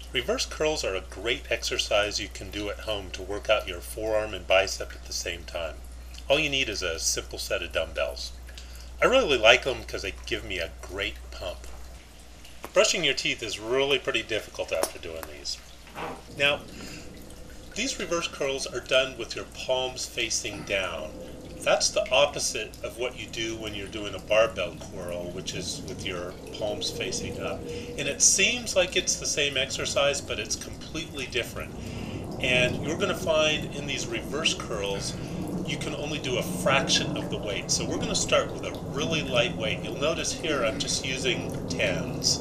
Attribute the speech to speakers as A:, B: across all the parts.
A: Reverse curls are a great exercise you can do at home to work out your forearm and bicep at the same time. All you need is a simple set of dumbbells. I really like them because they give me a great pump. Brushing your teeth is really pretty difficult after doing these. Now, these reverse curls are done with your palms facing down. That's the opposite of what you do when you're doing a barbell curl, which is with your palms facing up. And it seems like it's the same exercise, but it's completely different. And you're going to find in these reverse curls, you can only do a fraction of the weight. So we're going to start with a really light weight. You'll notice here I'm just using 10s.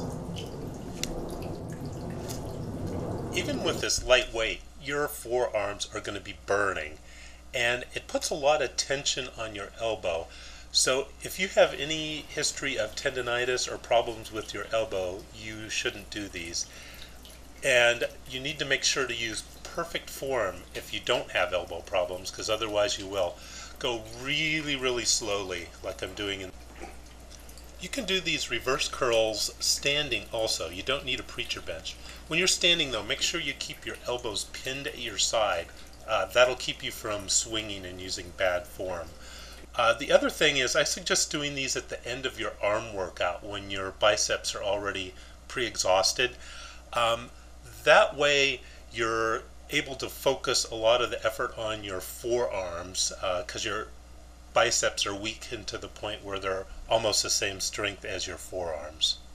A: Even with this light weight, your forearms are going to be burning, and it puts a lot of tension on your elbow. So if you have any history of tendonitis or problems with your elbow, you shouldn't do these. And you need to make sure to use perfect form if you don't have elbow problems, because otherwise you will. Go really slowly, like I'm doing. You can do these reverse curls standing also. You don't need a preacher bench. When you're standing though, make sure you keep your elbows pinned at your side. That'll keep you from swinging and using bad form. The other thing is I suggest doing these at the end of your arm workout when your biceps are already pre-exhausted. That way you're able to focus a lot of the effort on your forearms because your biceps are weakened to the point where they're almost the same strength as your forearms.